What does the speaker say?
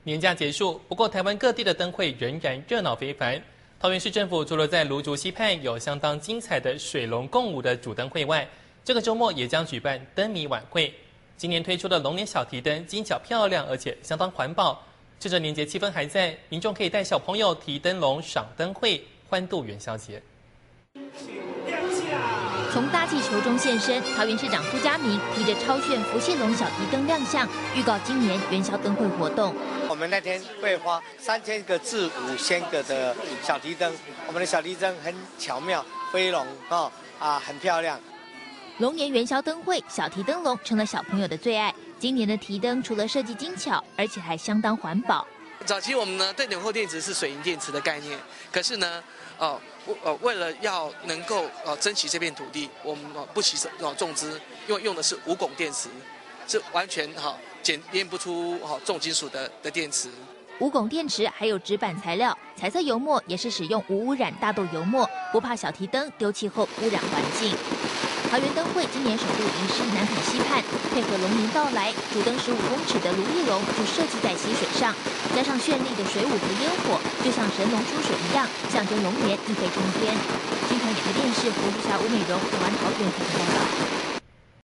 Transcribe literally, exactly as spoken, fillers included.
年假结束，不过台湾各地的灯会仍然热闹非凡。桃园市政府除了在芦竹溪畔有相当精彩的水龙共舞的主灯会外，这个周末也将举办灯谜晚会。今年推出的龙年小提灯精巧漂亮，而且相当环保。趁着年节气氛还在，民众可以带小朋友提灯笼赏灯会，欢度元宵节。 从大气球中现身，桃园市长苏佳明提着超炫福气龙小提灯亮相，预告今年元宵灯会活动。 我们那天会花三千个至五千个的小提灯，我们的小提灯很巧妙，飞龙啊啊很漂亮。 龙年元宵灯会，小提灯笼成了小朋友的最爱。今年的提灯除了设计精巧，而且还相当环保。 早期我们呢对纽扣电池是水银电池的概念，可是呢，哦、呃，呃，为了要能够呃珍惜这片土地，我们呃不惜呃重资，用用的是无汞电池，是完全哈、呃、检验不出哈、呃、重金属的的电池。 无汞电池还有纸板材料，彩色油墨也是使用无污染大豆油墨，不怕小提灯丢弃后污染环境。桃园灯会今年首度移师南坎溪畔，配合龙年到来，主灯十五公尺的如意龙就设计在溪水上，加上绚丽的水舞和烟火，就像神龙出水一样，象征龙年一飞冲天。新唐亚太电视胡志霞、吴美荣、台湾桃园采访报道。